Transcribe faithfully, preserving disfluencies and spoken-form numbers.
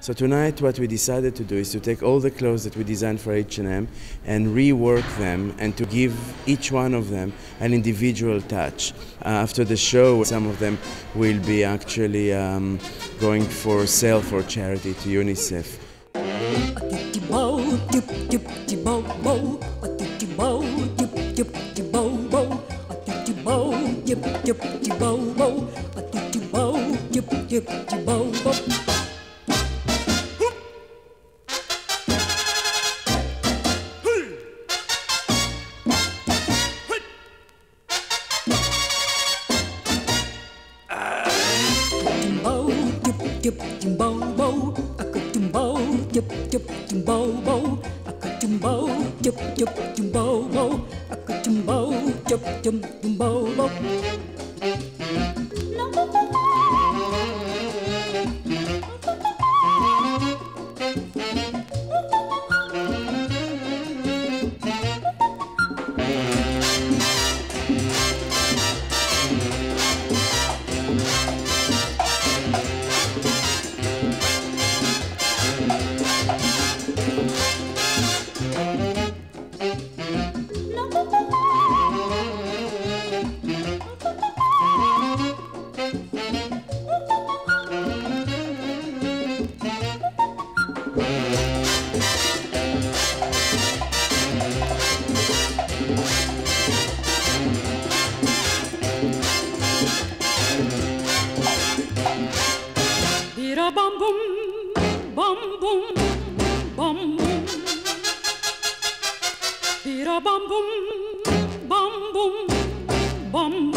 So tonight what we decided to do is to take all the clothes that we designed for H and M and rework them and to give each one of them an individual touch. Uh, after the show, some of them will be actually um, going for sale for charity to UNICEF. Bum boom, bum boom, bum boom. Bira bum boom, bum boom, bum.